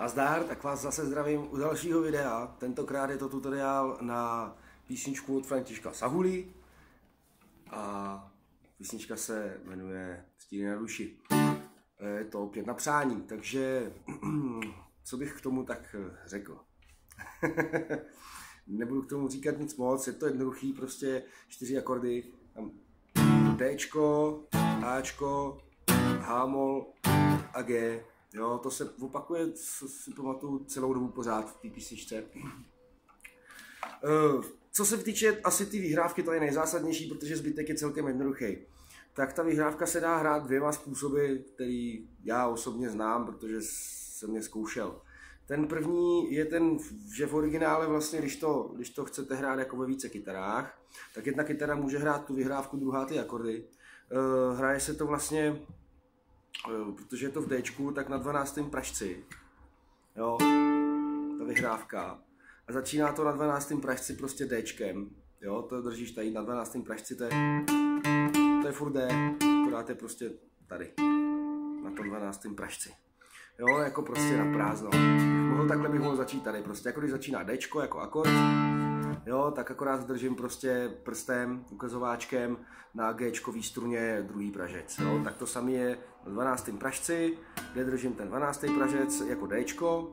A zdar, tak vás zase zdravím u dalšího videa. Tentokrát je to tutoriál na písničku od Františka Sahuly. A písnička se jmenuje Stíny na duši. Je to opět na přání, takže co bych k tomu tak řekl? Nebudu k tomu říkat nic moc, je to jednoduchý, prostě 4 akordy. Tam Dčko, Ačko, H-mol a G. Jo, to se opakuje, si pamatuju celou dobu pořád v té písničce. Co se týče asi ty vyhrávky, to je nejzásadnější, protože zbytek je celkem jednoduchý. Tak ta vyhrávka se dá hrát 2 způsoby, který já osobně znám, protože jsem je zkoušel. Ten první je ten, že v originále vlastně, když to chcete hrát jako ve více kytarách, tak jedna kytara může hrát tu vyhrávku, druhá ty akordy. Hraje se to vlastně, protože je to v Dčku, tak na 12. pražci. Jo, ta vyhrávka. A začíná to na 12. pražci prostě Dčkem. Jo, to držíš tady na 12. pražci, to je furt D, akorát je prostě tady, na tom 12. pražci. Jo, jako prostě na prázdno. Takhle bych mohl začít tady, prostě jako když začíná Dčko jako akord, jo, tak akorát držím prostě prstem, ukazováčkem na Gčkový struně druhý pražec, jo, tak to samé je na 12. pražci, kde držím ten 12. pražec jako Dčko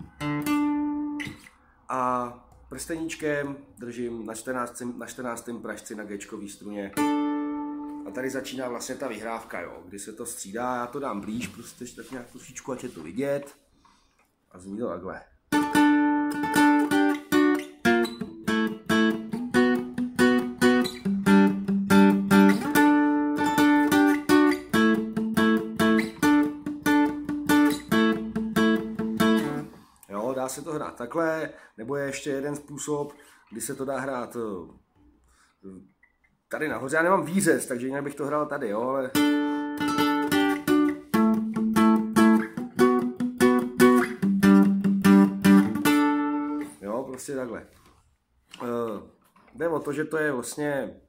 a prsteníčkem držím na 14. pražci na Gčkový struně. A tady začíná vlastně ta vyhrávka, jo, kdy se to střídá, já to dám blíž, prostě tak nějak trošičku, ať je to vidět. A zní to takhle. Jo, dá se to hrát takhle, nebo je ještě jeden způsob, kdy se to dá hrát tady nahoře. Já nemám výřez, takže jinak bych to hrál tady, jo, ale... Jo, prostě takhle. Jde o to, že to je vlastně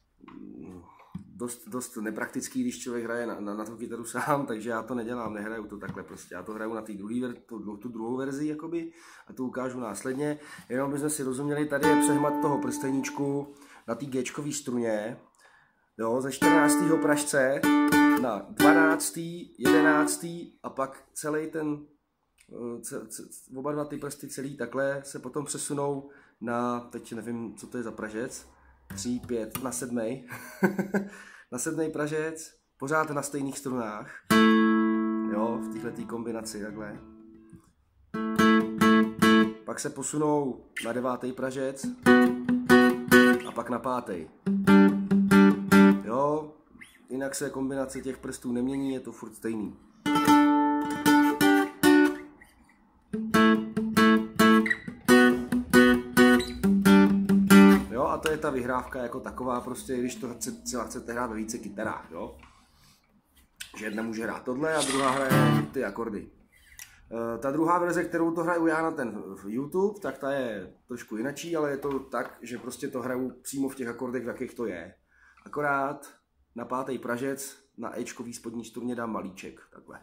dost nepraktický, když člověk hraje na tu kytaru sám, takže já to nedělám, nehraju to takhle prostě. Já to hraju na tu druhou verzi, jakoby, a to ukážu následně. Jenom bychom si rozuměli, tady je přehmat toho prsteníčku na té Gčkový struně, jo, ze 14. pražce na 12., 11. a pak celý ten, oba dva ty prsty celý takhle se potom přesunou na, teď nevím, co to je za pražec, 3, 5, na 7. na 7. pražec, pořád na stejných strunách, jo, v této kombinaci takhle. Pak se posunou na 9. pražec a pak na 5. Jo, jinak se kombinace těch prstů nemění, je to furt stejný. Jo, a to je ta vyhrávka jako taková, prostě když to chcete hrát ve více kytarách, jo. Že jedna může hrát tohle a druhá hraje ty akordy. Ta druhá verze, kterou to hraju já na ten YouTube, tak ta je trošku jinačí, ale je to tak, že prostě to hraju přímo v těch akordech, v jakých to je. Akorát na 5. pražec na Ečkový spodní struně dám malíček, takhle.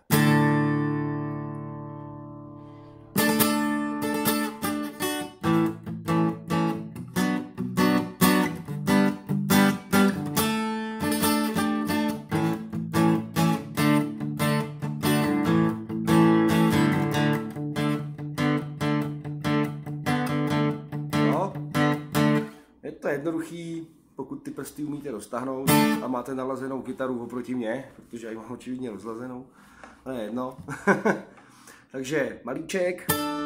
Je to jednoduchý, pokud ty prsty umíte roztáhnout a máte nalazenou kytaru oproti mně, protože já ji mám očividně rozlazenou, to je jedno. Takže malíček,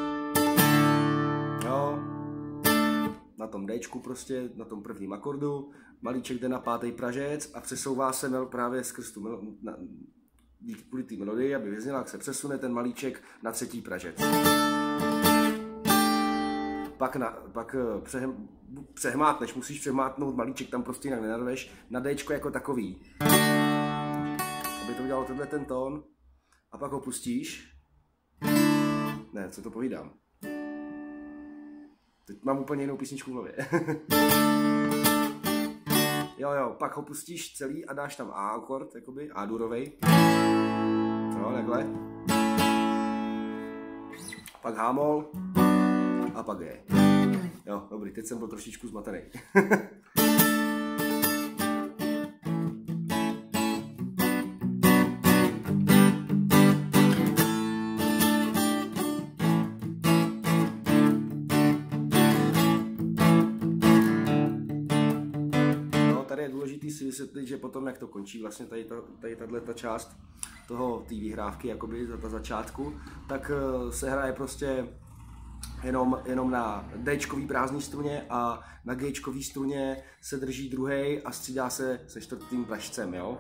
jo, na tom Dčku prostě, na tom prvním akordu, malíček jde na 5. pražec a přesouvá se právě skrz tu kvůli té melodii, aby vyzněla, jak se přesune ten malíček na 3. pražec. Pak přehmátneš, musíš přehmátnout malíček, tam prostě jinak nenarveš, na Dčko jako takový. Aby to udělalo tenhle ten tón. A pak ho pustíš. Ne, co to povídám. Teď mám úplně jinou písničku v hlavě. Jo, pak ho pustíš celý a dáš tam A akord, jakoby, A durovej. Jo, takhle. pak hámol a pak G. Jo, dobrý, teď jsem byl trošičku zmatený. Tady je důležitý si vysvětlit, že potom, jak to končí vlastně tato část té výhrávky, jakoby za začátku, tak se hraje prostě jenom na D-čkový prázdný struně a na G-čkový struně se drží druhý a střídá se se čtvrtým plešcem, jo?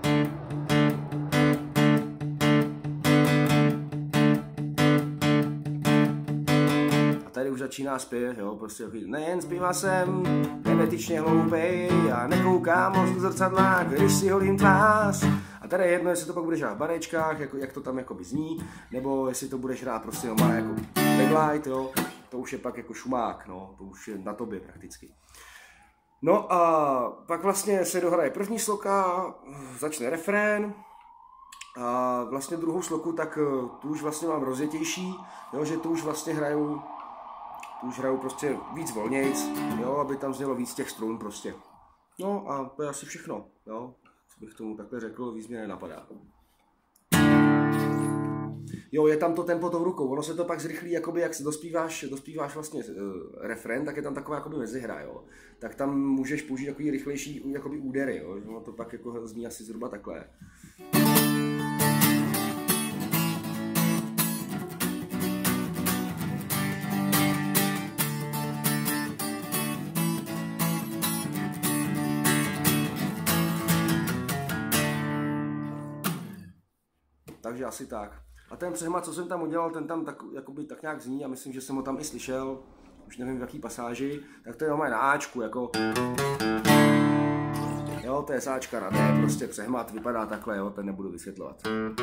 Tady už začíná zpěv, jo, prostě nejen zpívá jsem, nebetyčně hloupej, já nekoukám moc do zrcadla, když si holím tvář. A tady je jedno, jestli to pak budeš hrát v barečkách, jak to tam jakoby zní, nebo jestli to budeš hrát prostě normálně jako backlight, jo, to už je pak jako šumák, no, to už je na tobě prakticky. No a pak vlastně se dohraje první sloka, začne refrén, a vlastně druhou sloku, tak tu už vlastně mám rozjetější, jo, že tu už vlastně hraju prostě víc volnějc, jo, aby tam znělo víc těch strun prostě. No a to je asi všechno, jo, co bych tomu takhle řekl, víc mě nenapadá. Jo, je tam to tempo tou rukou, ono se to pak zrychlí, jakoby jak se dospíváš vlastně refrén, tak je tam taková jakoby mezihra, jo. Tak tam můžeš použít takový rychlejší jakoby údery, jo, ono to pak jako zní asi zhruba takhle. Takže asi tak. A ten přehmat, co jsem tam udělal, ten tam tak nějak zní a myslím, že jsem ho tam i slyšel, už nevím v jaký pasáži, tak to je normálně na Ačku, jako... Jo, to je sáčka na D, prostě přehmat vypadá takhle, jo, ten nebudu vysvětlovat.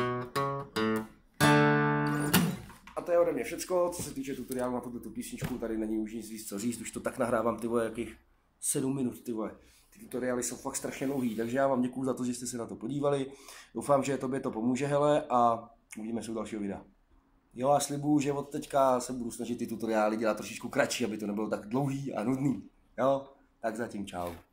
A to je ode mě všecko, co se týče tutoriálu na tuto písničku, tady není už nic víc co říct, už to tak nahrávám, ty vole, jakých 7 minut, ty vole. Ty tutoriály jsou fakt strašně dlouhý, takže já vám děkuju za to, že jste se na to podívali. Doufám, že tobě to pomůže, hele, a uvidíme se u dalšího videa. Jo, a slibuju, že od teďka se budu snažit ty tutoriály dělat trošičku kratší, aby to nebylo tak dlouhý a nudný. Jo, tak zatím čau.